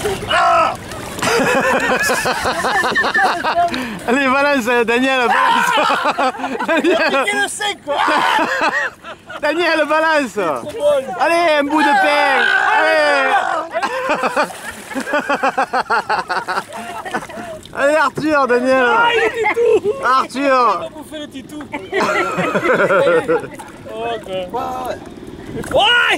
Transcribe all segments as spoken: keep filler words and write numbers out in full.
Ah. Allez, balance, Daniel, balance. Daniel, le sec, quoi. Daniel, balance. Allez, un bout de pain. Allez. Allez, Arthur, Daniel. Ah, il est titou. Arthur. On va bouffer le titou. Oh, quoi. Ouais.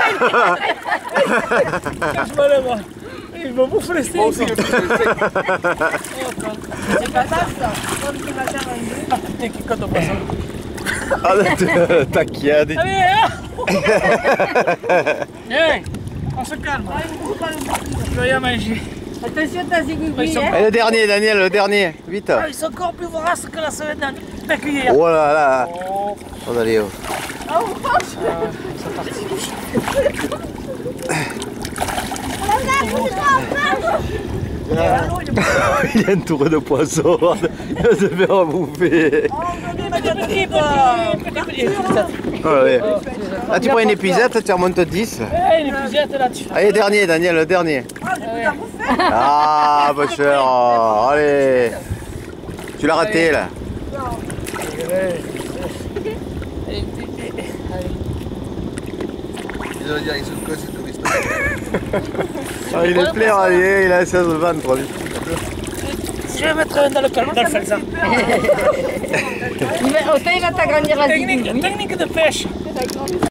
Cache-moi là, moi. Il va bouffer le steak. Moi aussi, je bouffe le steak. C'est pas ça, ça. Comme tu vas faire un jeu. Ah, putain, qui compte au passage. Ah, t'inquiète. Allez, hein. Viens, on se calme. Je vais y à manger. Attention, t'as zigouigui, hein. Et le dernier, Daniel, le dernier. Vite. Ah, ils sont encore plus voraces que la semaine dernière. Hier. Oh là là. Oh. Oh, allez, oh. Oh, franche. Il est entouré de poissons. Il va se faire bouffer. Oh, ouais. Là, tu prends une épuisette, tu remontes dix. Eh, une épuisette là-dessus. Allez, dernier, Daniel, le dernier. Ah, pas cher. Allez. Tu l'as raté, là. Ah, il est plein, allez, il a seize ventre. Je vais mettre dans le calme, dans le salsa. Il va t'agrandir la zigouigui. Technique, technique de pêche.